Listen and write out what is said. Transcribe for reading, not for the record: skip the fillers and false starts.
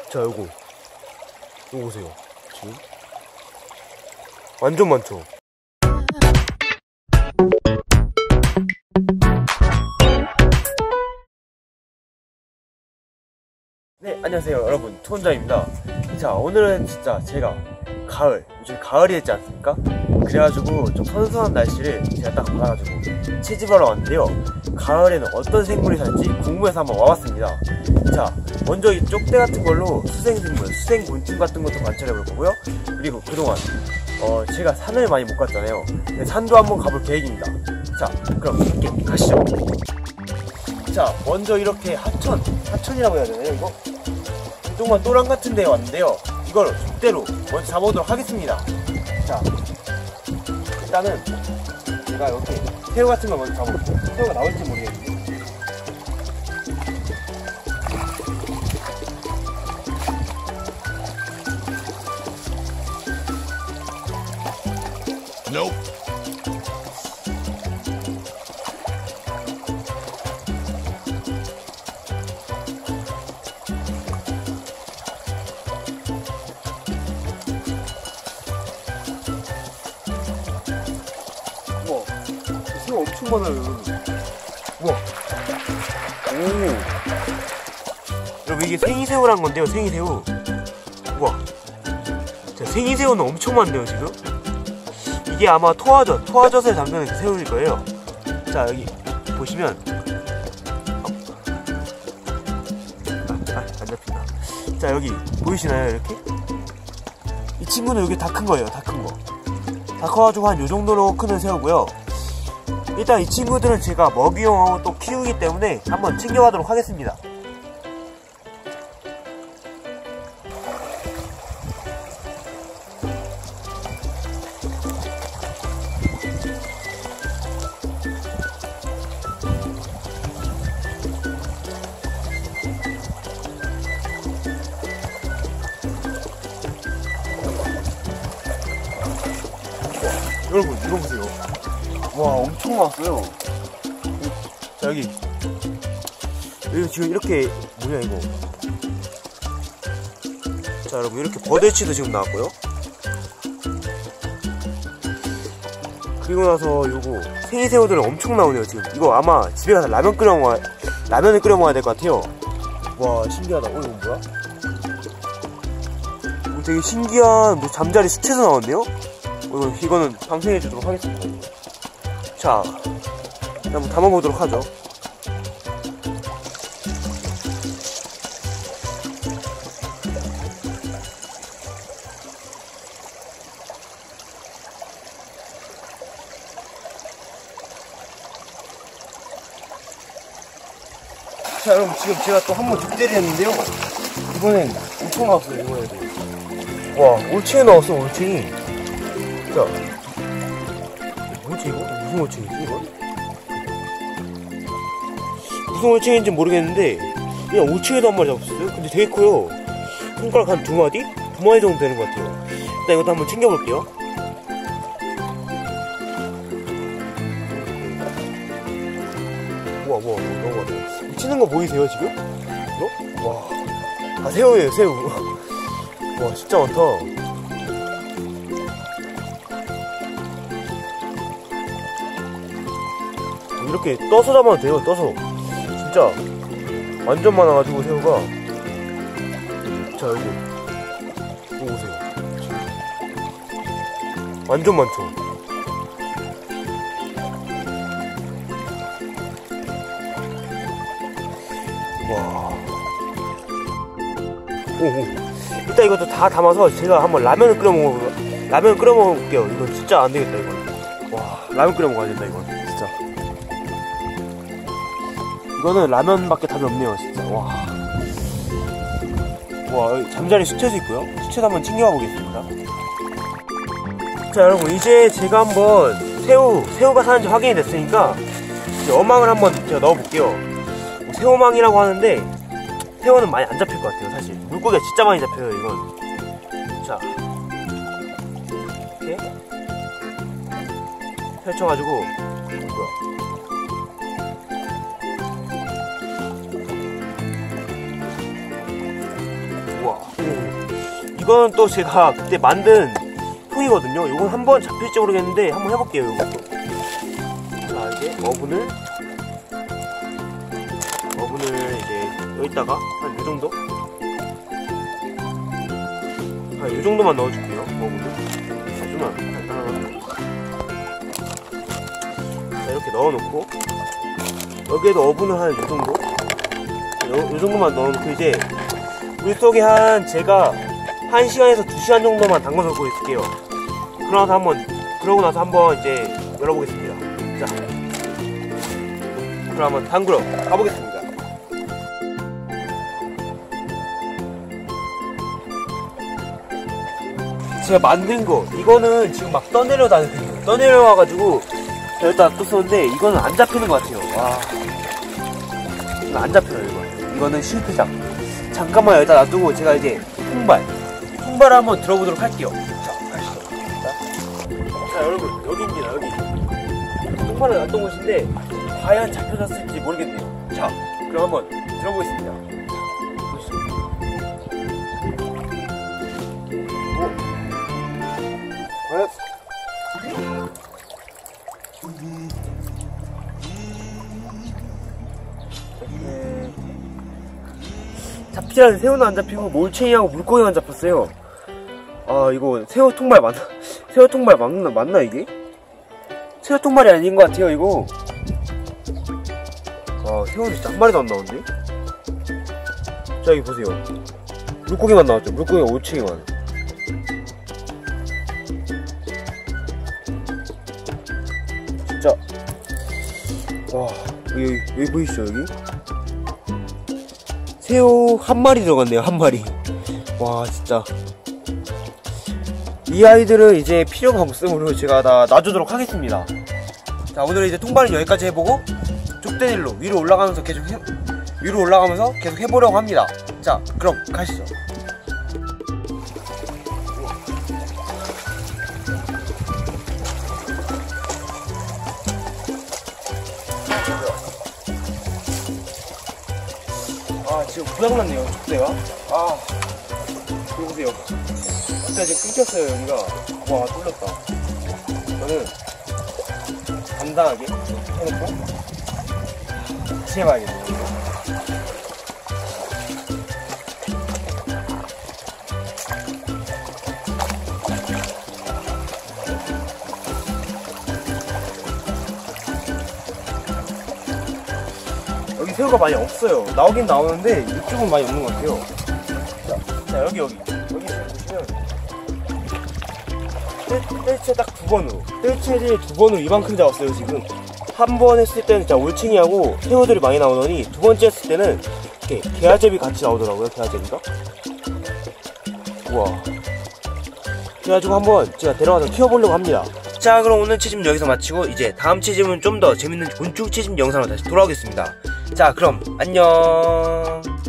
자, 요거 보세요. 지금 완전 많죠? 네, 안녕하세요 여러분, 투혼자입니다. 자, 오늘은 진짜 제가 요즘 가을이 됐지 않습니까? 그래가지고 좀 선선한 날씨를 제가 딱 봐가지고 채집하러 왔는데요. 가을에는 어떤 생물이 살지 궁금해서 한번 와봤습니다. 자, 먼저 이 쪽대 같은 걸로 수생생물, 수생곤충 같은 것도 관찰해볼 거고요. 그리고 그동안 제가 산을 많이 못 갔잖아요. 산도 한번 가볼 계획입니다. 자, 그럼 함께 가시죠. 자, 먼저 이렇게 하천이라고 해야 되나요, 이거? 그동안 또랑 같은 데에 왔는데요. 이걸 족대로 먼저 잡아보도록 하겠습니다. 자, 일단은 제가 이렇게 새우 같은 걸 먼저 잡아볼게요. 새우가 나올지 모르겠는데. Nope. 우와, 새우 엄청 많아요, 여러분. 우와. 오. 여러분, 이게 생이새우란 건데요, 생이새우. 우와. 자, 생이새우는 엄청 많네요, 지금. 이게 아마 토화젓에 담겨있는 그 새우일 거예요. 자, 여기 보시면 안 잡힌다. 자, 여기 보이시나요, 이렇게? 이 친구는 여기 다 큰 거예요, 다 큰 거. 다 커가지고 한 요정도로 크는 새우고요. 일단 이 친구들은 제가 먹이용하고 또 키우기 때문에 한번 챙겨가도록 하겠습니다. 여러분, 이거 보세요. 와, 엄청 많았어요. 자, 여기 지금 이렇게 뭐냐 이거. 자, 여러분, 이렇게 버들치도 지금 나왔고요. 그리고 나서 요거 생이새우들 엄청 나오네요. 지금 이거 아마 집에 가서 라면을 끓여 먹어야 될 것 같아요. 와, 신기하다. 이거 뭐야? 되게 신기한 뭐 잠자리 수채도 나왔네요. 이거는 방생해 주도록 하겠습니다. 자, 한번 담아보도록 하죠. 자, 여러분, 지금 제가 또 한 번 족대를 했는데요. 이번엔 엄청 나왔어요, 이번에도. 와, 올챙이 나왔어, 올챙이. 자, 뭐지 이거? 무슨 올챙이지 이거? 무슨 올챙이인지 모르겠는데 그냥 올챙이도 한 마리 잡았어요. 근데 되게 커요. 손가락 한 2마디? 2마디 정도 되는 것 같아요. 일단 이것도 한번 챙겨볼게요. 우와, 너무 많아. 미치는 거 보이세요 지금? 이거? 와, 다 새우예요, 새우. 와, 진짜 많다. 이렇게 떠서 잡아도 돼요, 떠서. 진짜 완전 많아가지고 새우가. 자, 여기 이거 보세요. 완전 많죠. 와. 오오. 일단 이것도 다 담아서 제가 한번 라면을 끓여 먹을게요. 이건 진짜 안 되겠다, 이건. 와, 라면 끓여 먹어야 된다, 이건. 진짜. 이거는 라면밖에 답이 없네요, 진짜. 와, 여기 잠자리 수채도 있고요. 수채도 한번 챙겨가 보겠습니다. 자, 여러분, 이제 제가 한번 새우가 사는지 확인이 됐으니까 이제 어망을 한번 제가 넣어볼게요. 새우망이라고 하는데 새우는 많이 안 잡힐 것 같아요, 사실. 물고기가 진짜 많이 잡혀요, 이건. 자, 이렇게 펼쳐가지고, 뭐야. 우와. 이건 또 제가 그때 만든 통이거든요. 이건 한번 잡힐지 모르겠는데 한번 해볼게요. 이것도. 자, 이제 어분을 이제 여기다가 한 이 정도? 한 이 정도만 넣어줄게요. 어분을. 하지만 간단하게. 자, 이렇게 넣어놓고 여기에도 어분을 한 이 정도? 이 정도만 넣어놓고 이제 물 속에 제가 1시간에서 2시간 정도만 담궈 놓고 있을게요. 그러고 나서 한번 이제 열어보겠습니다. 자, 그럼 한번 담그러 가보겠습니다. 제가 만든 거, 이거는 지금 막 떠내려와가지고 여기다 뒀었는데 이거는 안 잡히는 것 같아요. 와, 이거 안 잡혀요. 이거는 실패작. 잠깐만 여기다 놔두고 제가 이제 통발 한번 들어보도록 할게요. 자, 가시죠. 자, 여러분, 여기입니다. 여기 통발을 놨던 곳인데 과연 잡혀졌을지 모르겠네요. 자, 그럼 한번 들어보겠습니다. 잡히라는 새우는 안 잡히고 몰챙이하고 물고기만 잡혔어요. 아, 이거 새우 통발 맞나? 새우 통발 맞나 이게? 새우 통발이 아닌 것 같아요 이거. 아, 새우는 진짜 한 마리도 안 나오는데? 자, 여기 보세요. 물고기만 나왔죠. 물고기가 올챙이만. 진짜. 와, 여기 보이시죠 여기? 새우 한 마리 들어갔네요. 한 마리. 와, 진짜 이 아이들은 이제 필요가 없으므로 제가 다 놔주도록 하겠습니다. 자, 오늘 이제 통발은 여기까지 해보고 족대 일로 위로 올라가면서 계속 해보려고 합니다. 자, 그럼 가시죠. 아, 지금 고장났네요, 족대가. 아, 이거 보세요. 진짜 지금 끊겼어요, 여기가. 와, 뚫렸다. 저는 간단하게 해놓고 다시 해봐야겠네요. 여기 새우가 많이 없어요. 나오긴 나오는데 이쪽은 많이 없는 것 같아요. 자, 여기 보시면 뜰채 딱 2번으로 뜰채를 2번으로 이만큼 잡았어요. 지금 한 번 했을 때는 진짜 올챙이하고 새우들이 많이 나오더니 두 번째 했을 때는 이렇게 게아제비 같이 나오더라고요. 게아제비가. 우와. 그래가지고 한번 제가 데려가서 키워보려고 합니다. 자, 그럼 오늘 채집 여기서 마치고 이제 다음 채집은 좀 더 재밌는 곤충 채집 영상으로 다시 돌아오겠습니다. 자, 그럼 안녕.